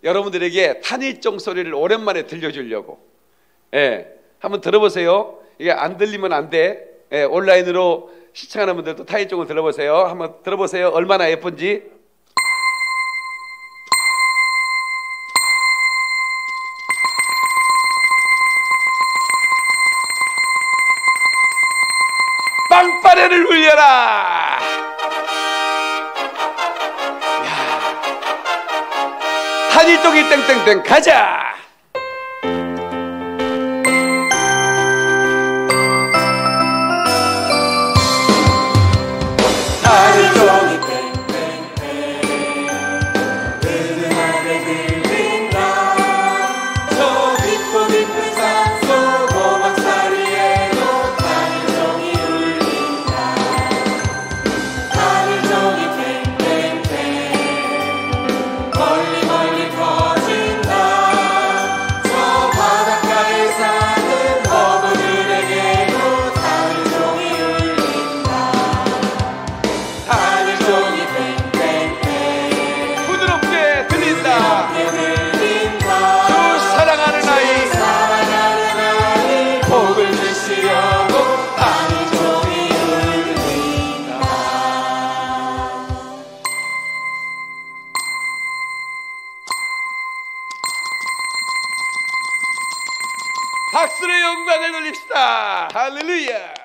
여러분들에게 탄일종 소리를 오랜만에 들려주려고. 예, 한번 들어보세요. 이게 안 들리면 안 돼. 예, 온라인으로 시청하는 분들도 탄일종을 들어보세요. 한번 들어보세요. 얼마나 예쁜지. 빵빠레를 울려라. 탄일종이 땡땡땡 가자. 탄일종이 땡땡땡 은은하게 들린다. 저 깊고 깊은 산속 오막살이에도 탄일종이 울린다. 탄일종이 땡땡땡 멀리 멀리 퍼진다. 저 바닷가에 사는 어부들에게도 탄일종이 울린다. 탄일종이 땡땡땡 부드럽게 들린다. 주 사랑하는 아이 복을 주시려고 탄일종이 울린다. 박수의 영광을 돌립시다. 할렐루야.